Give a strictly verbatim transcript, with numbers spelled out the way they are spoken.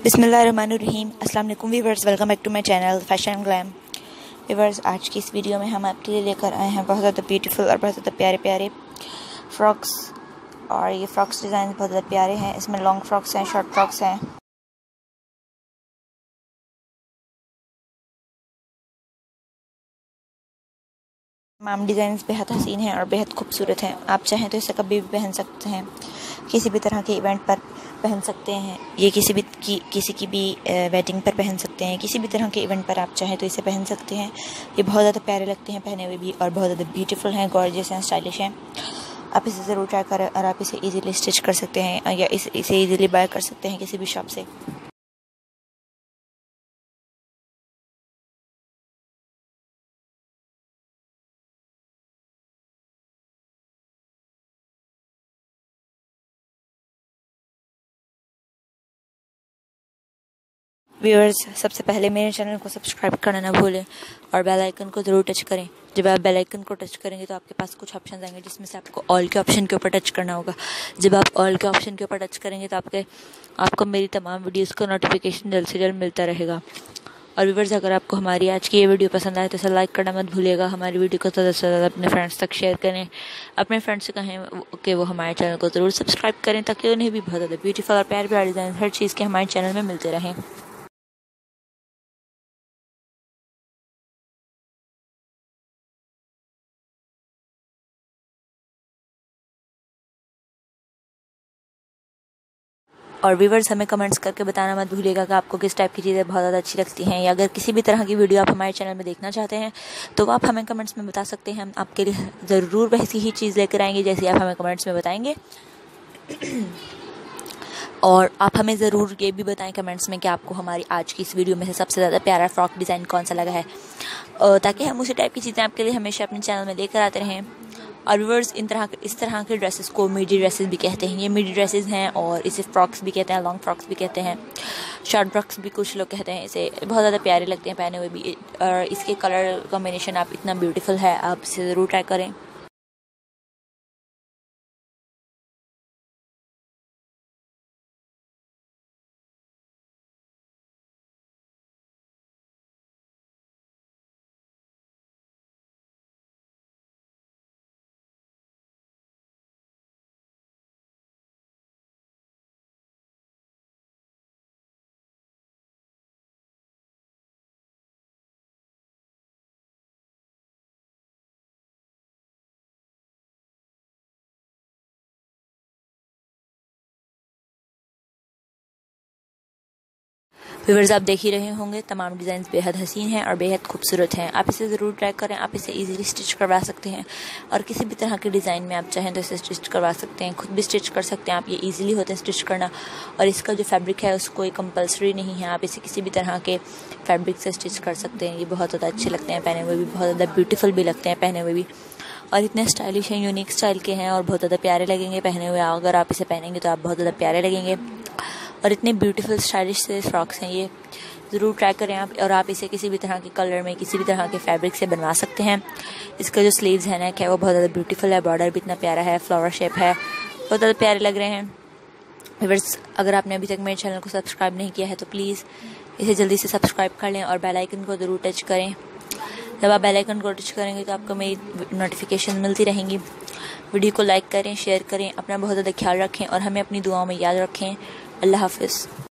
बिस्मिल्लाहिर्रहमानिर्रहीम। अस्सलाम वालेकुम viewers, welcome back to my channel fashion glam. Viewers, आज की इस वीडियो में हम आपके लिए लेकर आए हैं बहुत ज़्यादा ब्यूटीफुल और बहुत ज़्यादा प्यारे प्यारे फ्रॉक्स। और ये फ्रॉक्स डिज़ाइन बहुत ज़्यादा प्यारे हैं। इसमें लॉन्ग फ्रॉक्स हैं, शॉर्ट फ्रॉक्स हैं। तमाम डिज़ाइन बेहद हसीन हैं और बेहद खूबसूरत हैं। आप चाहें तो इसे कभी भी पहन सकते हैं, किसी भी तरह के इवेंट पर पहन सकते हैं। ये किसी भी की, किसी की भी वेडिंग पर पहन सकते हैं। किसी भी तरह के इवेंट पर आप चाहें तो इसे पहन सकते हैं। ये बहुत ज़्यादा प्यारे लगते हैं पहने हुए भी और बहुत ज़्यादा ब्यूटीफुल हैं, गॉर्जियस हैं, स्टाइलिश हैं। आप इसे ज़रूर ट्राई करें और आप इसे इजीली स्टिच कर सकते हैं या इस, इसे इजीली बाय कर सकते हैं किसी भी शॉप से। व्यूअर्स, सबसे पहले मेरे चैनल को सब्सक्राइब करना ना भूलें और बेल आइकन को ज़रूर टच करें। जब आप बेल आइकन को टच करेंगे तो आपके पास कुछ ऑप्शन आएंगे जिसमें से आपको ऑल के ऑप्शन के ऊपर टच करना होगा। जब आप ऑल के ऑप्शन के ऊपर टच करेंगे तो आपके आपको मेरी तमाम वीडियोस का नोटिफिकेशन जल्द से जल्द मिलता रहेगा। और व्यूअर्स, अगर आपको हमारी आज की ये वीडियो पसंद आए तो इसे लाइक करना मत भूलिएगा। हमारी वीडियो को ज़्यादा से ज़्यादा अपने फ्रेंड्स तक शेयर करें। अपने फ्रेंड्स से कहें कि वो हमारे चैनल को ज़रूर सब्सक्राइब करें ताकि उन्हें भी बहुत ज़्यादा ब्यूटीफुल और प्यारे प्यारे डिज़ाइन हर चीज़ के हमारे चैनल में मिलते रहें। और व्यूअर्स, हमें कमेंट्स करके बताना मत भूलिएगा कि आपको किस टाइप की चीज़ें बहुत ज़्यादा अच्छी लगती हैं, या अगर किसी भी तरह की वीडियो आप हमारे चैनल में देखना चाहते हैं तो आप हमें कमेंट्स में बता सकते हैं। हम आपके लिए ज़रूर वैसी ही चीज़ लेकर आएंगे जैसी आप हमें कमेंट्स में बताएंगे। और आप हमें ज़रूर ये भी बताएं कमेंट्स में कि आपको हमारी आज की इस वीडियो में से सबसे ज़्यादा प्यारा फ्रॉक डिज़ाइन कौन सा लगा है, ताकि हम उसी टाइप की चीज़ें आपके लिए हमेशा अपने चैनल में लेकर आते रहें। और व्यूअर्स, इन तरह के इस तरह के ड्रेसेस को मिडी ड्रेसेस भी कहते हैं। ये मिडी ड्रेसेस हैं और इसे फ्रॉक्स भी कहते हैं, लॉन्ग फ्रॉक्स भी कहते हैं, शॉर्ट फ्रॉक्स भी कुछ लोग कहते हैं। इसे बहुत ज़्यादा प्यारे लगते हैं पहने हुए भी। और इसके कलर कॉम्बिनेशन आप इतना ब्यूटीफुल है, आप इसे ज़रूर ट्राई करें। व्यूअर्स, आप देख ही रहे होंगे तमाम डिज़ाइन बेहद हसीन हैं और बेहद खूबसूरत हैं। आप इसे ज़रूर ट्राई करें। आप इसे इजीली स्टिच करवा सकते हैं और किसी भी तरह के डिज़ाइन में आप चाहें तो इसे स्टिच करवा सकते हैं, खुद भी स्टिच कर सकते हैं आप। ये इजीली होता है स्टिच करना। और इसका जो फैब्रिक है उसको कोई कंपलसरी नहीं है, आप इसे किसी भी तरह के फैब्रिक से स्टिच कर सकते हैं। ये बहुत ज़्यादा अच्छे लगते हैं पहने हुए भी, बहुत ज़्यादा ब्यूटीफुल भी लगते हैं पहने हुए भी, और इतने स्टाइलिश हैं, यूनिक स्टाइल के हैं और बहुत ज़्यादा प्यारे लगेंगे पहने हुए। अगर आप इसे पहनेंगे तो आप बहुत ज़्यादा प्यारे लगेंगे। और इतने ब्यूटीफुल स्टाइलिश से फ्रॉक्स हैं, ये ज़रूर ट्राई करें आप। और आप इसे किसी भी तरह के कलर में, किसी भी तरह के फैब्रिक से बनवा सकते हैं। इसका जो स्लीव्स है, नेक है, वो बहुत ज़्यादा ब्यूटीफुल है। बॉर्डर भी इतना प्यारा है, फ्लावर शेप है, बहुत ज़्यादा प्यारे लग रहे हैं। व्यूअर्स, अगर आपने अभी तक मेरे चैनल को सब्सक्राइब नहीं किया है तो प्लीज़ इसे जल्दी से सब्सक्राइब कर लें और बेल आइकन को ज़रूर टच करें। जब आप बेल आइकन को टच करेंगे तो आपको मेरी नोटिफिकेशन मिलती रहेंगी। वीडियो को लाइक करें, शेयर करें, अपना बहुत ज़्यादा ख्याल रखें और हमें अपनी दुआओं में याद रखें। अल्लाह हाफिज़।